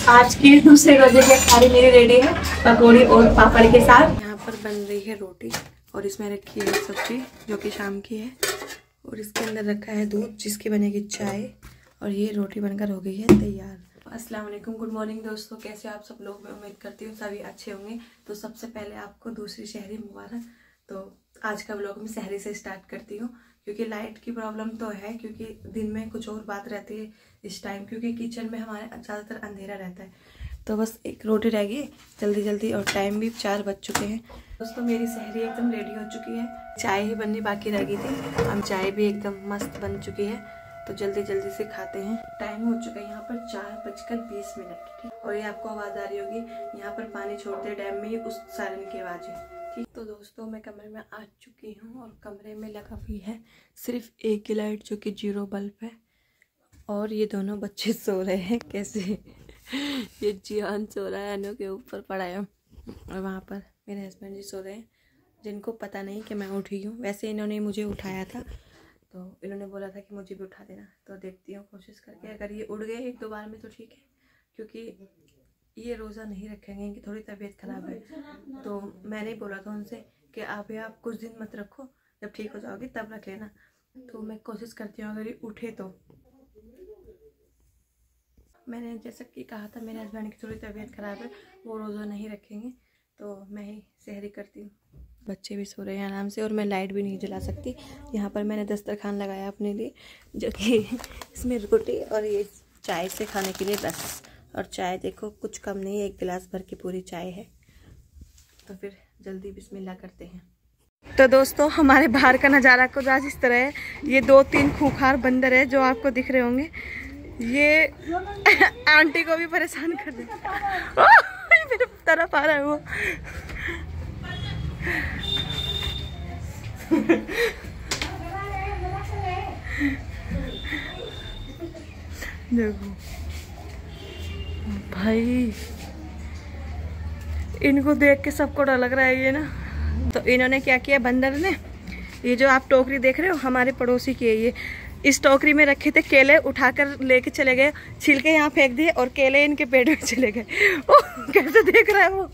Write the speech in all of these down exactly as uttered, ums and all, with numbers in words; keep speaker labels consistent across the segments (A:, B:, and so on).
A: आज की दूसरे रोजे की खारी मेरी रेडी है, पकौड़ी और पापड़ के साथ। यहाँ पर बन रही है रोटी और इसमें रखी है सब्जी जो कि शाम की है, और इसके अंदर रखा है दूध जिसकी बनेगी चाय, और ये रोटी बनकर हो गई है तैयार। अस्सलाम वालेकुम, गुड मॉर्निंग दोस्तों, कैसे आप सब लोग? मैं उम्मीद करती हूँ सभी अच्छे होंगे। तो सबसे पहले आपको दूसरी शहरी मुबारक। तो आज का व्लॉग मैं शहरी से स्टार्ट करती हूँ क्योंकि लाइट की प्रॉब्लम तो है, क्योंकि दिन में कुछ और बात रहती है इस टाइम, क्योंकि किचन में हमारे ज़्यादातर अंधेरा रहता है। तो बस एक रोटी रह गई जल्दी जल्दी, और टाइम भी चार बज चुके हैं। दोस्तों मेरी शहरी एकदम रेडी हो चुकी है, चाय ही बननी बाकी रह गई थी। हम चाय भी एकदम मस्त बन चुकी है, तो जल्दी जल्दी से खाते हैं। टाइम हो चुका है यहाँ पर चार बजकर बीस मिनट, ठीक। और ये आपको आवाज़ आ रही होगी, यहाँ पर पानी छोड़ते डैम में उस सायरन की आवाज़ है, ठीक। तो दोस्तों मैं कमरे में आ चुकी हूँ और कमरे में लगा हुई है सिर्फ एक ही लाइट जो कि जीरो बल्ब है, और ये दोनों बच्चे सो रहे हैं। कैसे ये जियान सो रहा है, अनु के ऊपर पड़ा है, और वहाँ पर मेरे हस्बैंड जी सो रहे हैं, जिनको पता नहीं कि मैं उठी हूँ। वैसे इन्होंने मुझे उठाया था, तो इन्होंने बोला था कि मुझे भी उठा देना, तो देखती हूँ कोशिश करके। अगर ये उड़ गए एक दो बार में तो ठीक है, क्योंकि ये रोज़ा नहीं रखेंगे, इनकी थोड़ी तबीयत ख़राब है। तो मैंने ही बोला था उनसे कि आप ये आप कुछ दिन मत रखो, जब ठीक हो जाओगी तब रख लेना। तो मैं कोशिश करती हूँ अगर ये उठे तो। मैंने जैसा कि कहा था, मेरे हस्बैंड की थोड़ी तबीयत ख़राब है, वो रोज़ा नहीं रखेंगे, तो मैं ही सहरी करती हूँ। बच्चे भी सो रहे हैं आराम से, और मैं लाइट भी नहीं जला सकती। यहाँ पर मैंने दस्तरखान लगाया अपने लिए, जो कि इसमें रोटी और ये चाय से खाने के लिए बस। और चाय देखो कुछ कम नहीं है, एक गिलास भर की पूरी चाय है। तो फिर जल्दी बिस्मिल्लाह करते हैं। तो दोस्तों हमारे बाहर का नज़ारा कुछ आज इस तरह है। ये दो तीन खूंखार बंदर है जो आपको दिख रहे होंगे, ये आंटी को भी परेशान कर दे। मेरे तरफ आ रहा है वो। देखो भाई, इनको देख के सबको डर लग रहा है ये ना। तो इन्होंने क्या किया बंदर ने, ये जो आप टोकरी देख रहे हो हमारे पड़ोसी की है ये, इस टोकरी में रखे थे केले, उठाकर लेके चले गए, छिलके यहाँ फेंक दिए और केले इनके पेट में चले गए। ओह कैसे देख रहा है वो।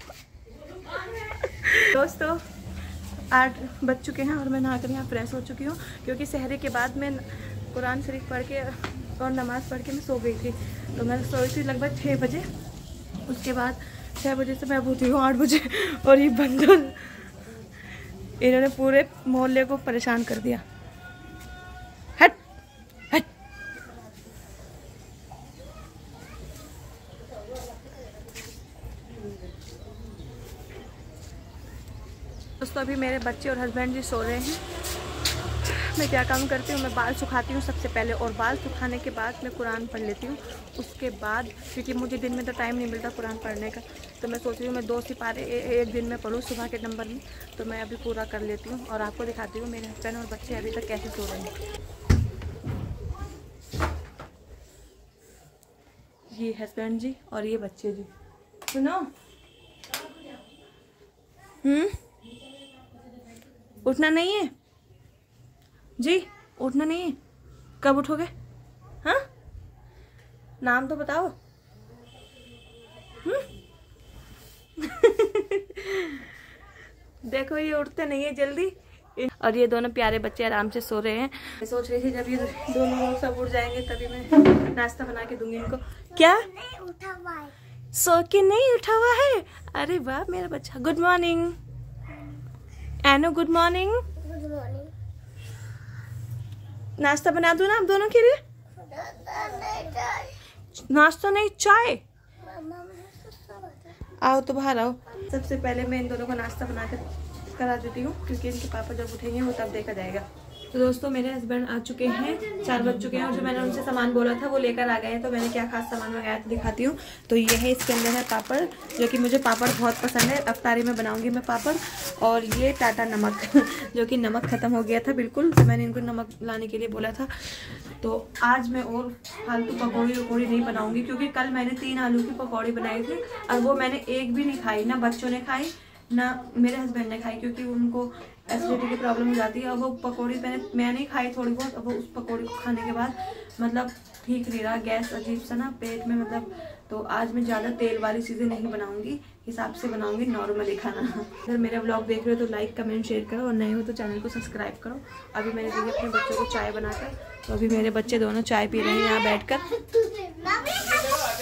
A: दोस्तों आठ बज चुके हैं और मैं नहाकर यहाँ फ्रेश हो चुकी हूँ, क्योंकि सहरी के बाद मैं कुरान शरीफ पढ़ के और नमाज़ पढ़ के मैं सो गई थी। तो मैं सोई थी लगभग छः बजे, उसके बाद छः बजे से मैं अब उठी हूँ आठ बजे, और ये बंदर इन्होंने पूरे मोहल्ले को परेशान कर दिया। हट हट। दोस्तों अभी मेरे बच्चे और हस्बैंड जी सो रहे हैं। मैं क्या काम करती हूँ, मैं बाल सुखाती हूँ सबसे पहले, और बाल सुखाने के बाद मैं कुरान पढ़ लेती हूँ। उसके बाद क्योंकि मुझे दिन में तो टाइम नहीं मिलता कुरान पढ़ने का, तो मैं सोच रही हूँ मैं दो सिपारे एक दिन में पढ़ूँ सुबह के नंबर में, तो मैं अभी पूरा कर लेती हूँ और आपको दिखाती हूँ मेरे हस्बैंड और बच्चे अभी तक कैसे सो रहे हैं। ये हस्बैंड जी और ये बच्चे जी। सुनो, हम्म उठना नहीं है जी, उठना नहीं है। कब उठोगे? हाँ नाम तो बताओ। हम्म देखो ये उठते नहीं है जल्दी, और ये दोनों प्यारे बच्चे आराम से सो रहे हैं। मैं सोच रही थी जब ये दोनों लोग सब उठ जाएंगे तभी मैं नाश्ता बना के दूंगी इनको। क्या उठा हुआ है? सो के नहीं उठा हुआ है? अरे वाह मेरा बच्चा। गुड मॉर्निंग एनो, गुड मॉर्निंग। Good morning. नाश्ता बना दूं ना आप दोनों के लिए? नाश्ता नहीं, चाय। आओ तो बाहर आओ। सबसे पहले मैं इन दोनों को नाश्ता बनाकर करा देती हूँ, क्योंकि इनके पापा जब उठेंगे वो तब देखा जाएगा। तो दोस्तों मेरे हस्बैंड आ चुके हैं, चार बज चुके हैं, और जो मैंने उनसे सामान बोला था वो लेकर आ गए हैं। तो मैंने क्या खास सामान मंगाया था दिखाती हूँ। तो ये है, इसके अंदर है पापड़, जो कि मुझे पापड़ बहुत पसंद है, अफ्तारी में बनाऊंगी मैं पापड़। और ये टाटा नमक जो कि नमक ख़त्म हो गया था बिल्कुल, तो मैंने इनको नमक लाने के लिए बोला था। तो आज मैं और फालतू पकौड़ी वकौड़ी नहीं बनाऊँगी, क्योंकि कल मैंने तीन आलू की पकौड़ी बनाई थी, और वो मैंने एक भी नहीं खाई, ना बच्चों ने खाई ना मेरे हस्बैंड ने खाई, क्योंकि उनको एसिडिटी की प्रॉब्लम हो जाती है। और वो पकौड़ी मैंने मैंने ही खाई थोड़ी बहुत, अब वो उस पकौड़ी को खाने के बाद मतलब ठीक नहीं रहा, गैस अजीब सा ना पेट में, मतलब तो आज मैं ज़्यादा तेल वाली चीज़ें नहीं बनाऊंगी, हिसाब से बनाऊंगी नॉर्मली खाना। अगर मेरा व्लॉग देख रहे हो तो लाइक कमेंट शेयर करो और नए हो तो चैनल को सब्सक्राइब करो। अभी मैंने दी अपने बच्चों को चाय बनाकर, तो अभी मेरे बच्चे दोनों चाय पी रहे हैं यहाँ बैठकर।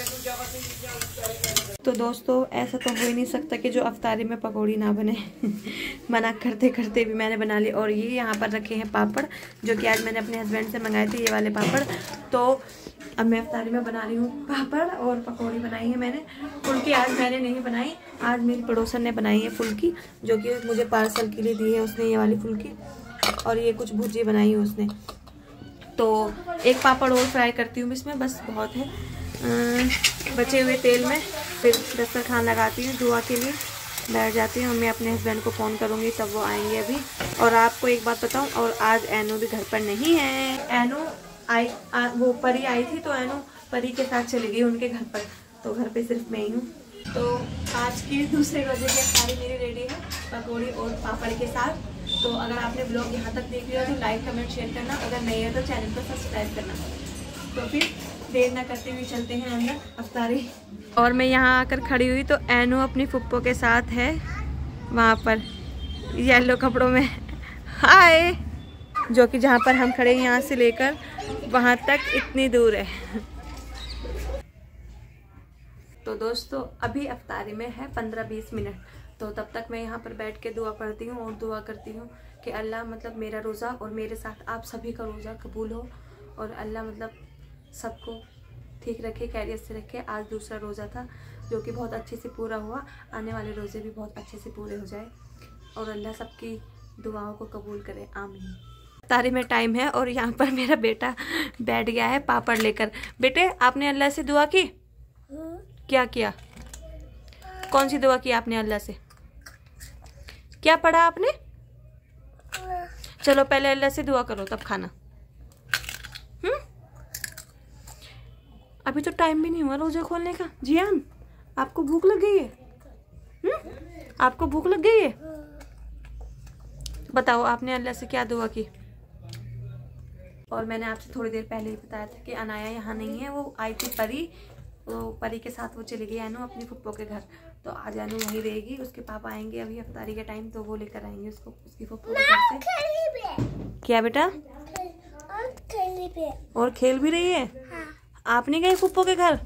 A: तो दोस्तों ऐसा तो हो ही नहीं सकता कि जो अफ्तारी में पकौड़ी ना बने। मना करते करते भी मैंने बना ली। और ये यहाँ पर रखे हैं पापड़, जो कि आज मैंने अपने हस्बैंड से मंगाए थे, ये वाले पापड़। तो अब मैं अफ्तारी में बना रही हूँ पापड़ और पकौड़ी बनाई है मैंने। फुल्की आज मैंने नहीं बनाई, आज मेरी पड़ोसन ने बनाई है फुल्की, जो कि मुझे पार्सल के लिए दी है उसने, ये वाली फुल्की। और ये कुछ भुजी बनाई है उसने। तो एक पापड़ और फ्राई करती हूँ इसमें, बस बहुत है। बचे हुए तेल में फिर दस्तरखान लगाती हूँ, दुआ के लिए बैठ जाती हूँ। मैं अपने हस्बैंड को फ़ोन करूँगी तब वो आएंगे अभी। और आपको एक बात बताऊँ, और आज एनो भी घर पर नहीं है। एनो आई आ, वो परी आई थी, तो एनो परी के साथ चली गई उनके घर पर, तो घर पे सिर्फ मैं ही हूँ। तो आज की दूसरे रोजे की अफ्तारी मेरी रेडी है, पकौड़ी और पापड़ के साथ। तो अगर आपने ब्लॉग यहाँ तक देख लिया तो लाइक कमेंट शेयर करना, अगर नहीं है तो चैनल को सब्सक्राइब करना। तो फिर देर ना करते हुए चलते हैं अंदर अफ्तारी। और मैं यहाँ आकर खड़ी हुई तो एनो अपनी फुप्पो के साथ है वहाँ पर येलो कपड़ों में। हाय, जो कि जहाँ पर हम खड़े हैं यहाँ से लेकर वहाँ तक इतनी दूर है। तो दोस्तों अभी अफ्तारी में है पंद्रह बीस मिनट, तो तब तक मैं यहाँ पर बैठ के दुआ पढ़ती हूँ और दुआ करती हूँ कि अल्लाह मतलब मेरा रोज़ा और मेरे साथ आप सभी का रोज़ा कबूल हो, और अल्लाह मतलब सबको ठीक रखे, खैरियत से रखे। आज दूसरा रोज़ा था जो कि बहुत अच्छे से पूरा हुआ, आने वाले रोज़े भी बहुत अच्छे से पूरे हो जाए और अल्लाह सबकी दुआओं को कबूल करे, आमीन। अफ्तारी में टाइम है और यहाँ पर मेरा बेटा बैठ गया है पापड़ लेकर। बेटे आपने अल्लाह से दुआ की? क्या किया? कौन सी दुआ की आपने अल्लाह से? क्या पढ़ा आपने? चलो पहले अल्लाह से दुआ करो तब खाना। हम्म अभी तो टाइम भी नहीं हुआ रोजा खोलने का। जियान आपको भूख लग गई है? हम्म आपको भूख लग गई है? बताओ आपने अल्लाह से क्या दुआ की? और मैंने आपसे थोड़ी देर पहले ही बताया था कि अनाया यहाँ नहीं है, वो आई थी परी, वो परी के साथ वो चली गई एनो अपनी फुप्पो के घर। तो आज एनो वहीं रहेगी, उसके पापा आएंगे अभी अफ्तारी के टाइम, तो वो लेकर आएंगे उसको उसकी फुप्पो के घर से। क्या बेटा? और खेल भी रही है? हाँ। आप नहीं गए फुप्पो के घर?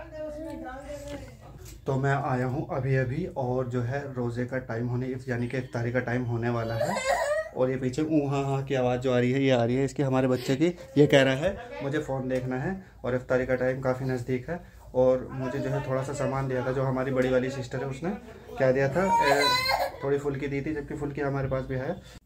B: तो मैं आया हूँ अभी अभी, और जो है रोज़े का टाइम होने यानी कि इफ्तारी का टाइम होने वाला है। और ये पीछे ऊ हाँ हाँ की आवाज़ जो आ रही है ये आ रही है इसकी हमारे बच्चे की। ये कह रहा है मुझे फ़ोन देखना है और इफ्तारी का टाइम काफ़ी नज़दीक है। और मुझे जो है थोड़ा सा सामान दिया था, जो हमारी बड़ी वाली सिस्टर है उसने क्या दिया था, ए, थोड़ी फुल्की दी थी, जबकि फुल्की हमारे पास भी है।